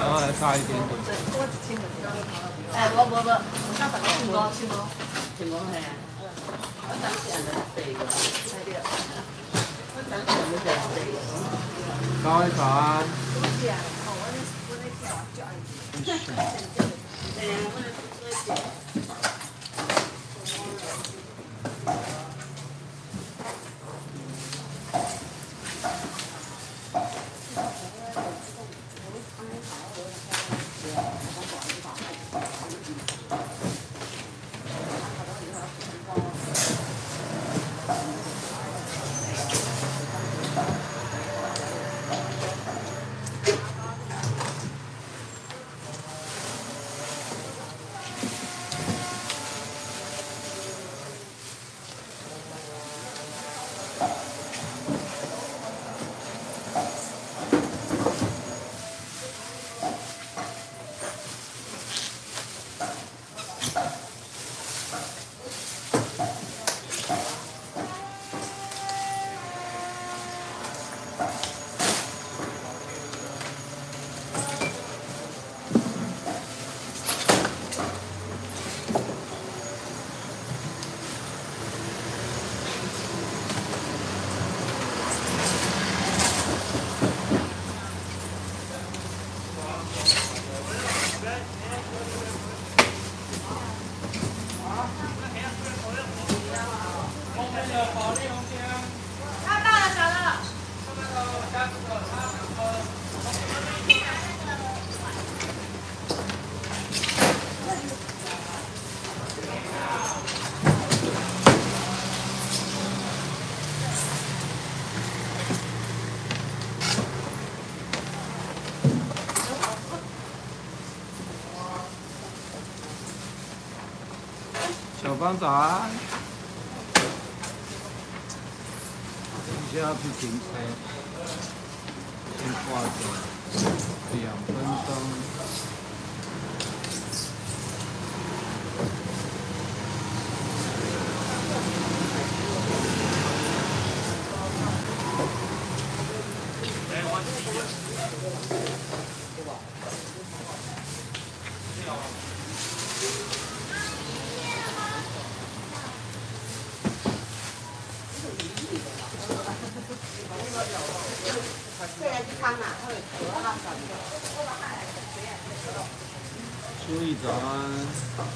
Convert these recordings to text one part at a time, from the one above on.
后来差一点点。 我一千就哎，无，我刚才千五，千五系啊。我当时按到第个，系了。我当时按到第个。 各位早安。 是啊，哦，我咧跳啊，叫伊。对啊，我咧做。 小芳早安。等一下要去停车，先挂着2分钟。注意早安。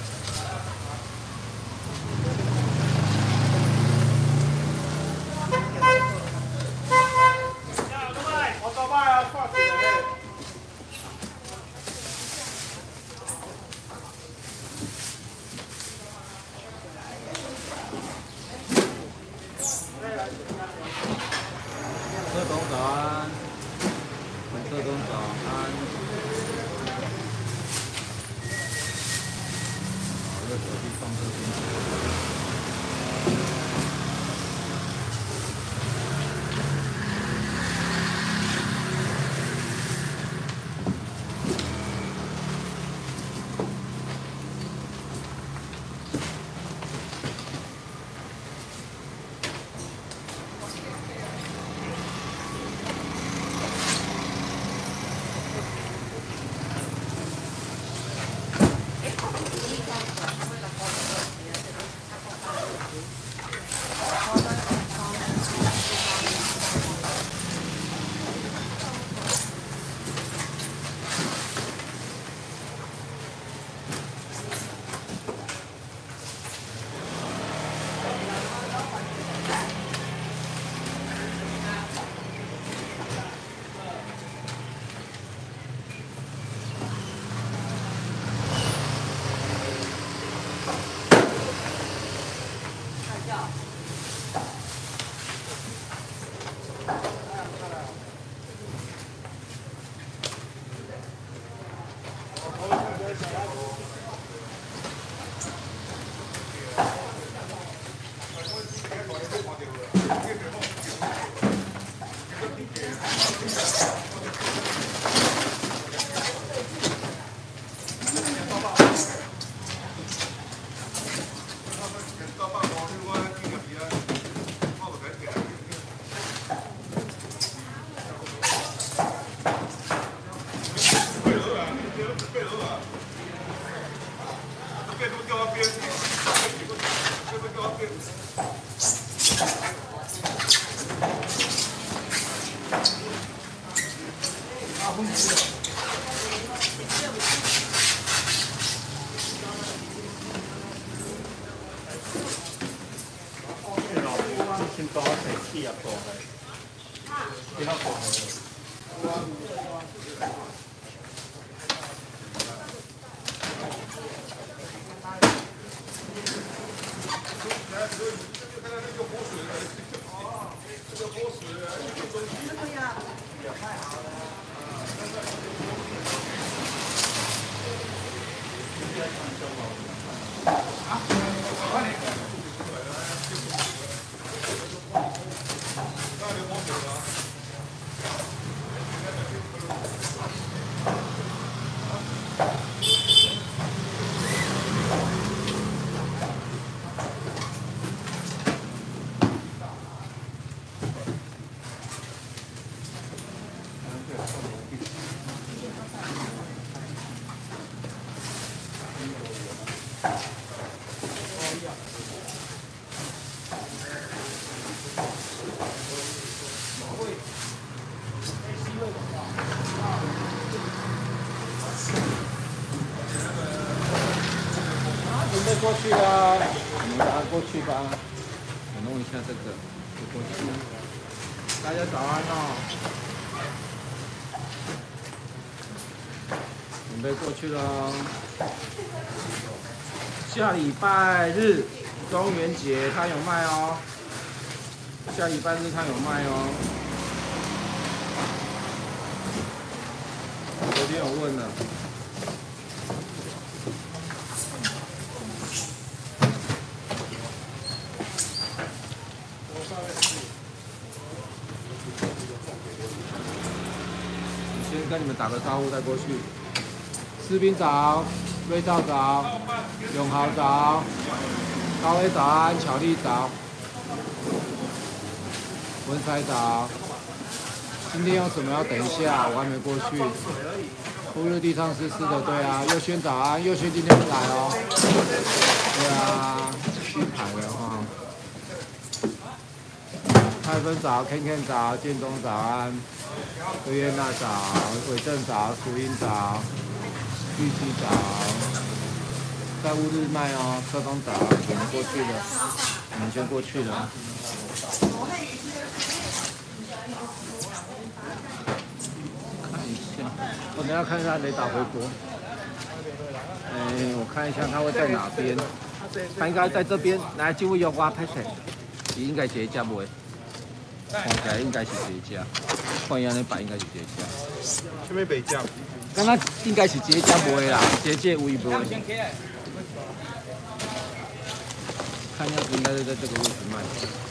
社工早安，社工早安。 先多食啲入過去，幾多個？ 准备过去啦，我们拿过去吧。我弄一下这个，就过去。大家早安哦。准备过去喽。下礼拜日中元节它有卖哦。下礼拜日它有卖哦。昨天有问了。先跟你们打个招呼再过去。士兵早，瑞少早，永豪早，高威早安，巧丽早，文才早。今天有什么要等一下？我还没过去。乌日地上湿湿的，对啊。佑轩早安，佑轩今天不来哦。对啊，续牌了哈。泰芬早 ，Ken 早，建东早安。维耶娜早，伟正早，苏英早，玉溪早，在乌日卖哦，车东早，我们过去了，我们先过去了。看一下，我等下看一下雷达回国。我看一下它会在哪边，它应该在这边。来，这位有我拍摄，应该这一家不会。看起来应该是这家，看样你摆应该是这家。 什么白酱？ 刚刚应该是这家卖啦，这位卖。看样子应该是在这个位置卖。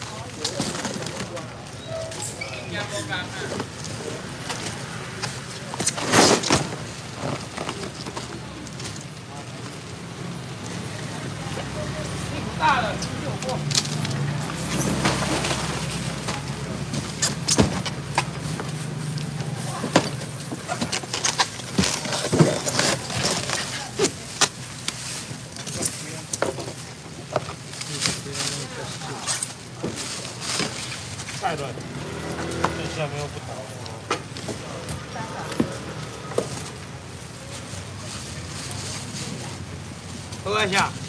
屁股大了，有过。 太乱，这下面又不同。喝一下。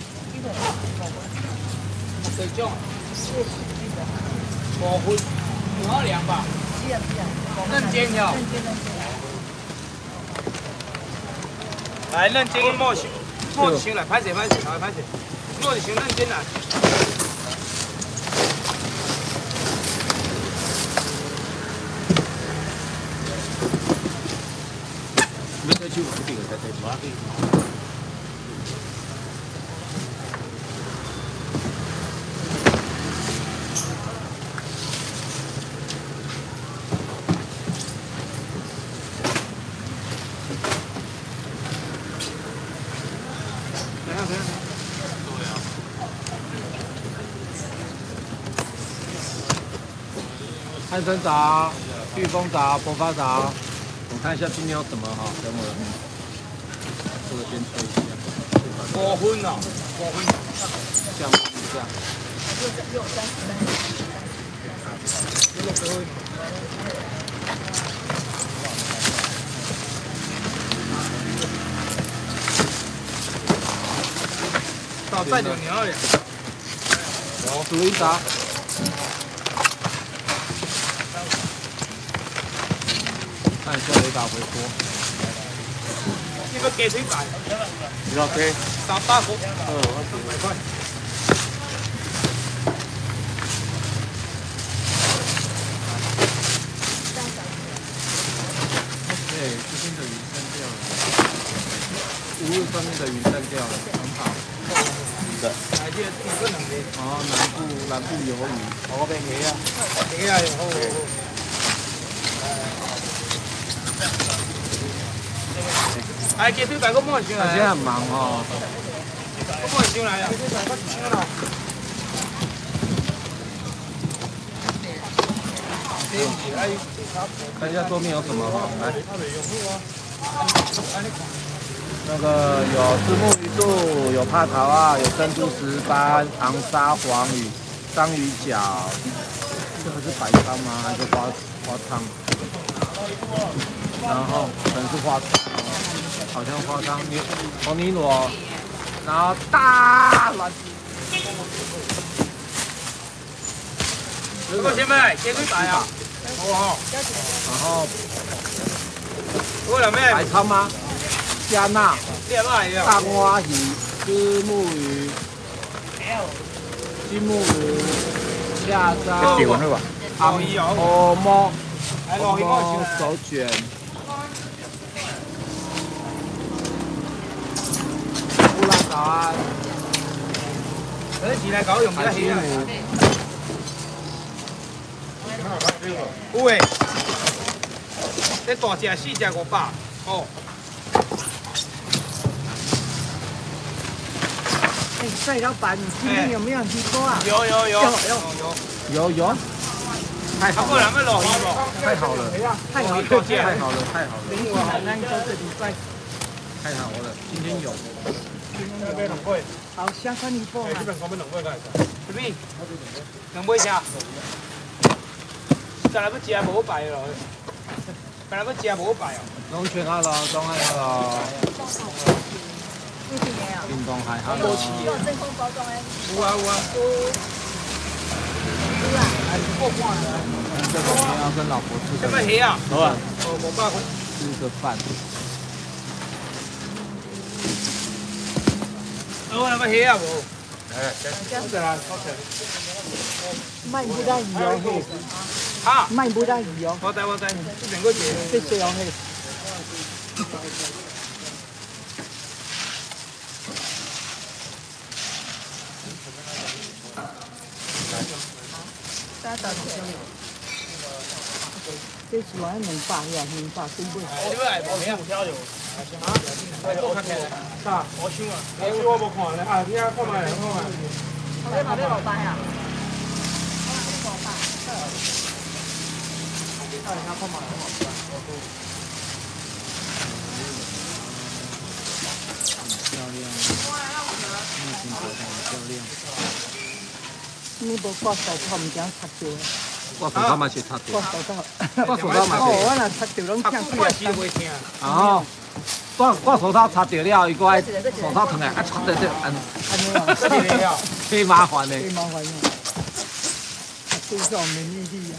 水盅。5分，挺好凉吧？嫩煎条。来，嫩煎跟莫先来，拍摄，拍摄，莫先嫩煎来。去我这个才对吧？怎样？对啊。汉森早，玉峰早，博发早。我看一下今天有什么哈，等我。 这个先吹一下。 5分哦，5分。 降温一下。 到再就牛了。 煮一打。看一下雷达回锅。 这个鸡腿排。 你要给 300块。300块。 对，这边的云散掉了。无论上面的云散掉了，很好。 的。 哦，南部有雨，我边起啊。 起啊，好好好。哎，鸡腿排我冇上来。 现在很忙哦。 我冇上来啊。 看一下桌面有什么哈，来。那个有虱目鱼肚，有帕桃啊，有珍珠石斑、昂沙黄鱼、章鱼脚。这个是白汤吗？还是花汤？然后可能是花汤，好像花汤。红尼螺，然后大卵。 这个先卖鸡腿排啊。好。 然后。 我两妹。 白汤吗？加纳、大蛙鱼、虱目鱼、金目鱼、下沙、欧摸、手卷、乌拉早安、海鲜糊。 有诶，这大只4只500哦。 哎，帅老板，你今天有没有鱼锅啊？ 有。 太好了，太好了， 太好了， 太好了，太好了！ 那你说这礼拜太好了，今天有。 好，相关一波嘛。 什么？2尾啥？再来要食无摆咯，再来要食无摆哦。 拢全好了，装好了。运动海岸哦。 有真空包装哎。 有啊。 这个我要跟老婆吃的。 什么鱼啊？ 好啊。 500块。 吃个饭。 我那么鱼啊无？ 卖不到鱼哦， 哈？ 卖不到鱼哦。 我知，这两个节。 谢谢哦嘿。这是我200呀，200对不对？ 你要来无？没有挑有。啊？我看起来。啥？我想啊。我无看咧，啊，你啊看卖，看卖。 我买500呀。 漂亮。面筋果很漂亮。 你无挂手套，唔惊擦到。 我手套嘛是擦掉。 挂手套。 我手套嘛是。 哦，我若擦到拢呛死啊！ 然后我手套擦掉了，伊个爱手套疼来，啊擦到这安尼哦，挺麻烦的。 最麻烦了，多少免疫力啊！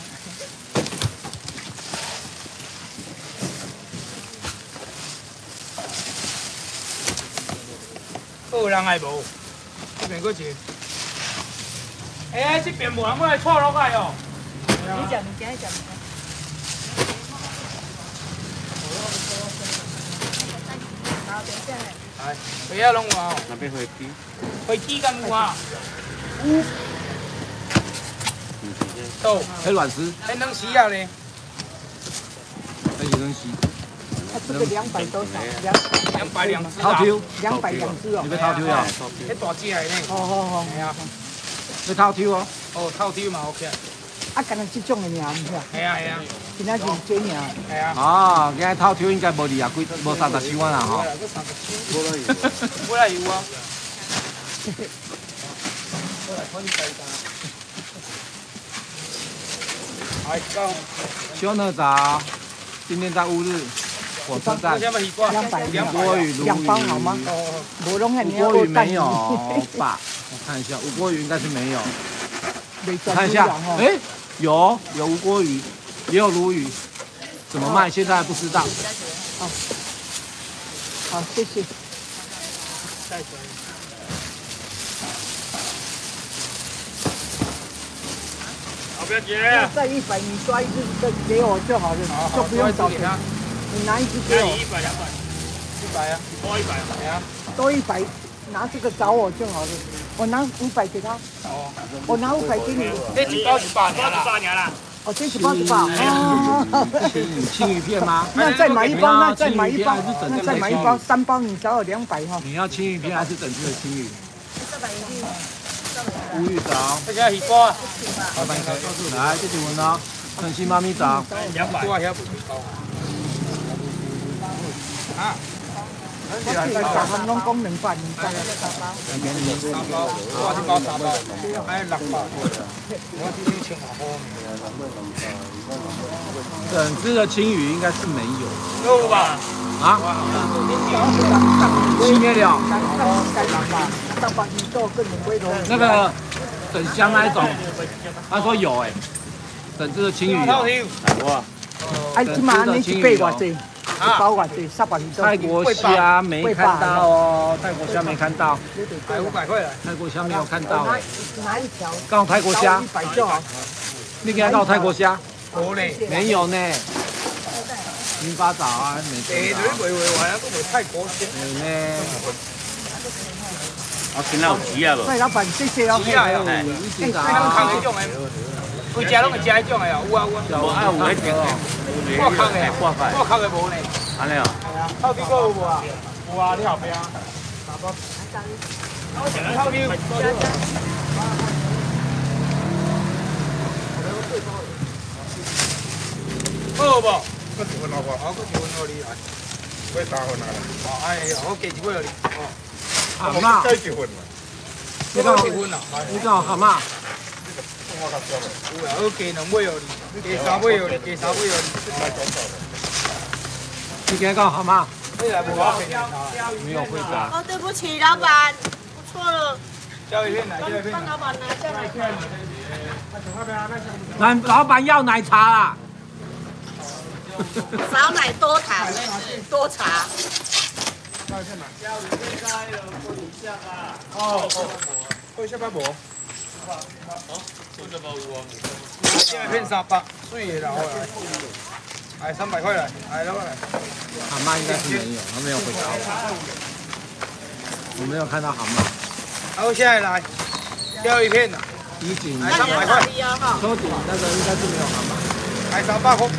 有人爱无？这边个一。哎，这边无人要来错落来哦。 你讲，你讲。 哎，飞啊拢有啊。 那边飞机。 飞机敢有啊？有。豆。 还卵丝。 还能吃啊咧？ 还有东西。 这个200多少 ？200只。 掏抽。 200只哦。 你要掏抽啊？ 迄大只的呢。 好。 系啊。 要掏抽哦。 哦，透抽嘛 OK。 啊，干那这种的尔，唔是啊？ 系啊。 今仔日这尔。 系啊。 哦，今日透抽应该无2啊，无34碗啦吼。 过来有啊。 修呢早，今天在乌日火车站。 200包好吗？无拢系吴郭鱼没有吧？我看一下，吴郭鱼应该是没有。看一下，哎，有吴郭鱼，也有鲈鱼，怎么卖？现在还不知道。 好，谢谢。 不要接。 再100，你抓一只给我就好了，就不用找钱。你拿一只给我。 100、200。100啊，多100啊。 多100，拿这个找我就好了。我拿500给他。哦。我拿500给你。 这一包18年啦。 哦，这1包18。哦。 青鱼片吗？ 那再买一包，那再买一包，3包你找我200哈。 你要青鱼片还是整只的青鱼？乌鱼藻。 这个鱼包啊。 老板可以来，这就问咯。诚心妈咪藻。 200。啊。 我3拢讲200，包。 3包，我1包3包，还6包。我今天请好好。 整只的青鱼应该是没有。 有吧？ 啊？青面了。那个整箱那一种，他说有哎，整只的青鱼有。哇！ 哎，起码你1倍偌济？1包偌济？300鱼泰国虾没看到哦，泰国虾没看到。 才500块了。 泰国虾没有看到。 拿一条。 刚好泰国虾。 100就好。 你给他到泰国虾？ 冇嘞。 没有呢。民发早啊，没得。 你喂完了都没泰国虾。 有呢。 我今仔有鱼啊无？ 喂，老板，谢谢哦。 鱼啊，你刚扛迄种的，规只拢会食迄种的哦，有啊有啊。 有啊有迄种， 我扛的，我扛的无呢。 安尼哦。 透底有无啊？有啊，你后边啊。透底。好无？ 搁一份老婆， 我搁一份互你来。 买3份啊。 哦，哎，我加一份互你。哦。 蛤蟆。 再1份嘛。 你讲1份啊？ 你讲蛤蟆。 我较少嘞。 有啊，我加2尾互你，加3尾互你，加3尾互你。 你今天讲蛤蟆？ 没有回答。 哦，对不起，老板，我错了。 交一片来，交一片。 帮老板拿下来。 咱老板要奶茶啦。 少奶多糖，多茶。 哦，贵下巴无。交一片300，水的啦，好来。来300块来，来老板来。 蛤蟆应该是没有，他没有回答我没有看到蛤蟆。 好，现在来，钓一片的， 一斤， 来300块。 抽底那个应该是没有蛤蟆。 来300块。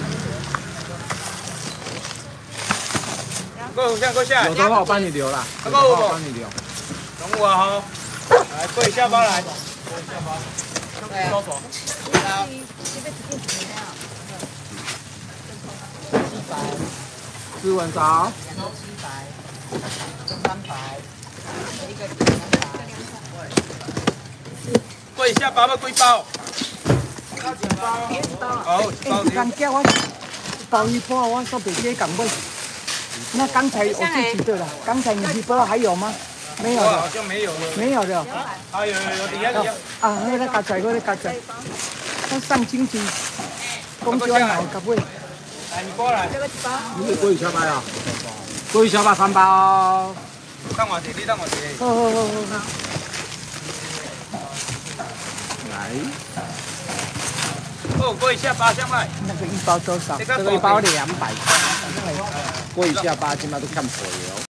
够下来。 有的话我帮你留啦，有的话我帮你留。 等我哈，来跪下巴来。收手。 斯文早。 跪下巴要几包？好， 哎，刚叫我包鱼包，我说别接港位。那刚才我自己的了，刚才你鱼包还有吗？没有了， 好像没有了。 没有了。 啊有，底下。 啊，那个夹仔，那个夹仔，我上星期公交买夹位。 来，你过来。 你是鲑鱼小排啊？鲑鱼小排3包。 等我一下，你等我一下。 好。 来。 哦，过一下8箱来。 那个1包多少？ 这个1包200。过一下8，起码都看破了。